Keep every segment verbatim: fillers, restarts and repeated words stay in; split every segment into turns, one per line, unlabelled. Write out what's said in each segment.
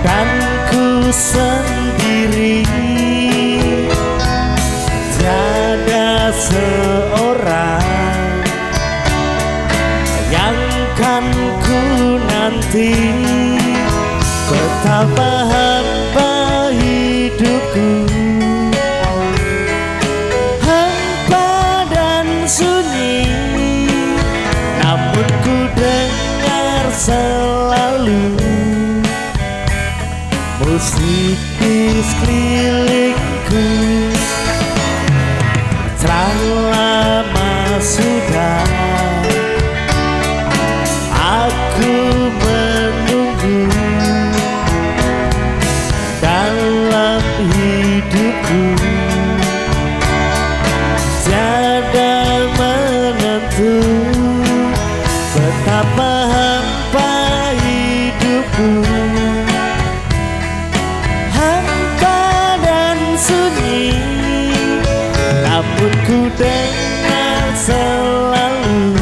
dan ku sendiri, tiada seorang yang kan ku nanti. Betapa hampa hidupku, hampa dan sunyi, namun ku dengar selalu musik di sekelilingku. Terlalu lama sudah aku menunggu dalam hidupku, tiada menentu. Betapa hampa hidupku, hampa dan sunyi, namun ku dengar selalu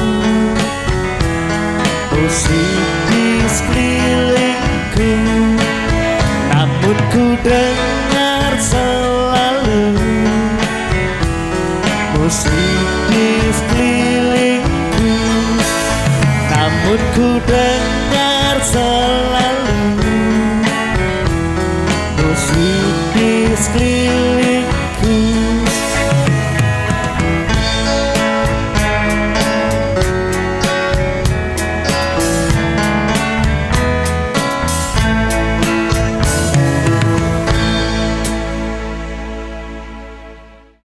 musik di sekelilingku, namun ku dengar selalu musik di sekelilingku, namun ku dengar